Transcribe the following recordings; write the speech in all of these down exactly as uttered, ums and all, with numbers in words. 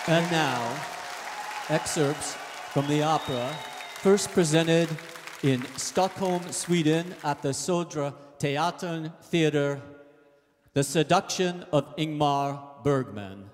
And now, excerpts from the opera, first presented in Stockholm, Sweden at the Södra Teatern Theater, The Seduction of Ingmar Bergman.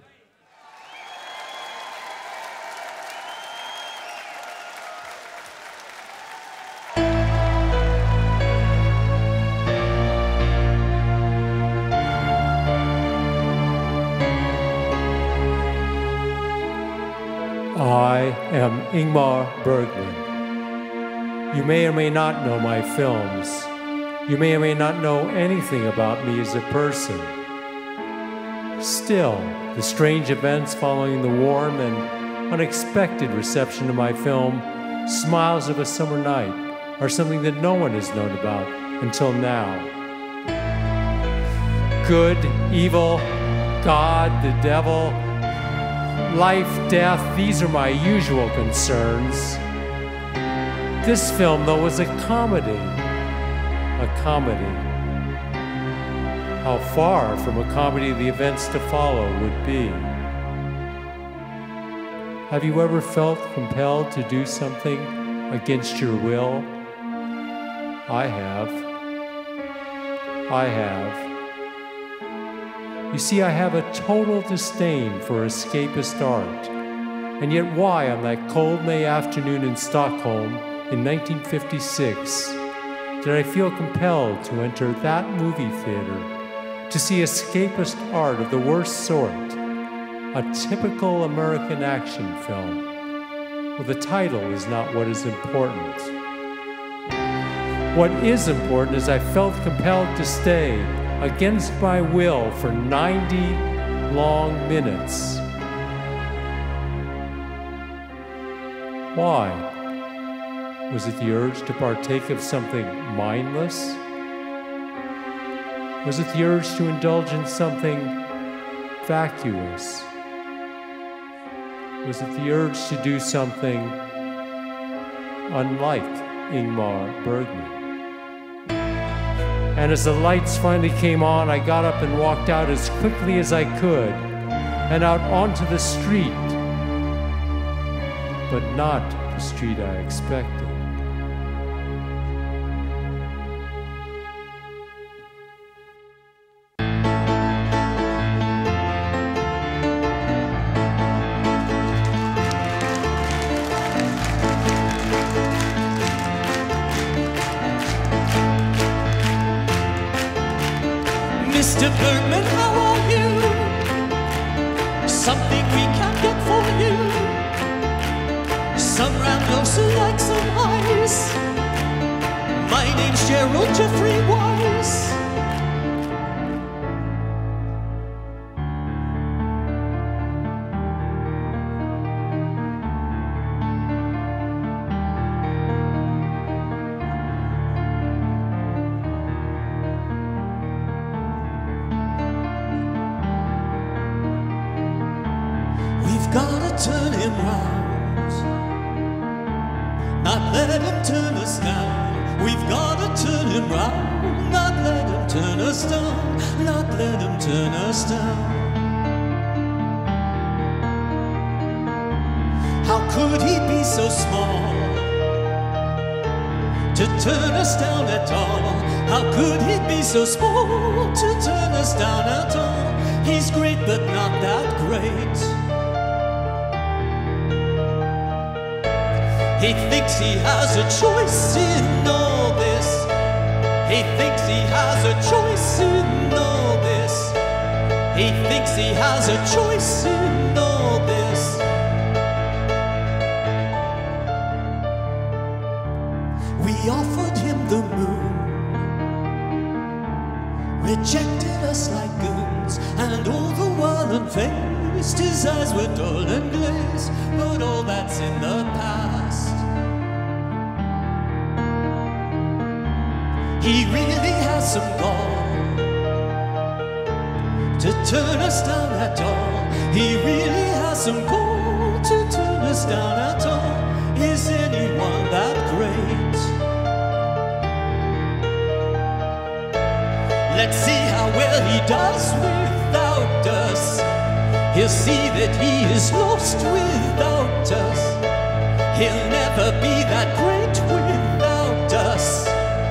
I am Ingmar Bergman. You may or may not know my films. You may or may not know anything about me as a person. Still, the strange events following the warm and unexpected reception of my film, Smiles of a Summer Night, are something that no one has known about until now. Good, evil, God, the devil, life, death, these are my usual concerns. This film, though, was a comedy. A comedy. How far from a comedy the events to follow would be. Have you ever felt compelled to do something against your will? I have. I have. You see, I have a total disdain for escapist art. And yet why, on that cold May afternoon in Stockholm in nineteen fifty-six, did I feel compelled to enter that movie theater to see escapist art of the worst sort, a typical American action film? Well, the title is not what is important. What is important is I felt compelled to stay against my will for ninety long minutes. Why? Was it the urge to partake of something mindless? Was it the urge to indulge in something vacuous? Was it the urge to do something unlike Ingmar Bergman? And as the lights finally came on, I got up and walked out as quickly as I could and out onto the street, but not the street I expected. Mister Bergman, how are you? Something we can get for you. Some round closer like some ice. My name's Gerald Jeffrey Wise. Gotta turn him round, not let him turn us down. We've gotta turn him round, not let him turn us down, not let him turn us down. How could he be so small to turn us down at all? How could he be so small to turn us down at all? He's great but not that great. He thinks he has a choice in all this. He thinks he has a choice in all this. He thinks he has a choice in all this. We offered him the moon, rejected us like goons, and all the while unfazed, his eyes were dull and glazed. But all that's in the past. He really has some gall to turn us down at all. He really has some gall to turn us down at all. Is anyone that great? Let's see how well he does without us. He'll see that he is lost without us. He'll never be that great without us.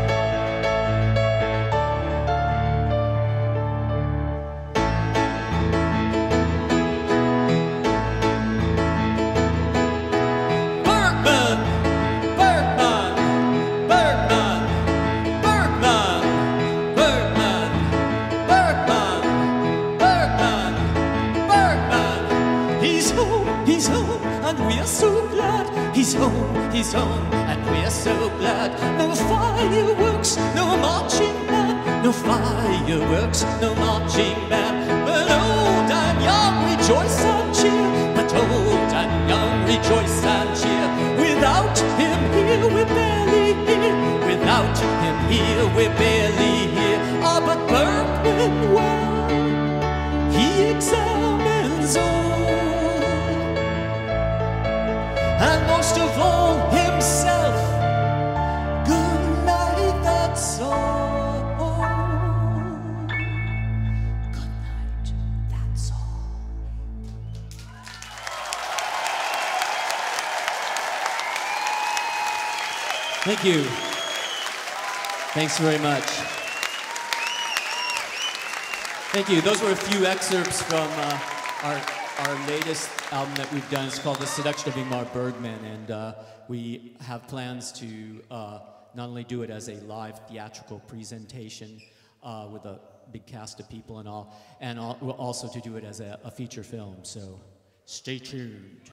Bergman, Bergman, Bergman, Bergman, Bergman, Bergman, Bergman, Bergman. He's home, he's home, and we're so glad. He's home, he's home, and we're so glad. No fireworks, no marching band, no fireworks, no marching band. But old and young rejoice and cheer. But old and young rejoice and cheer. Without him here, we're barely here. Without him here, we're barely here. Ah, but Bergman, well, he examines all. And most of all, himself. Good night, that's all. Good night, that's all. Thank you. Thanks very much. Thank you. Those were a few excerpts from uh, our, our latest album that we've done. It's called The Seduction of Ingmar Bergman, and uh, we have plans to uh, not only do it as a live theatrical presentation uh, with a big cast of people and all, and al- also to do it as a, a feature film. So stay tuned.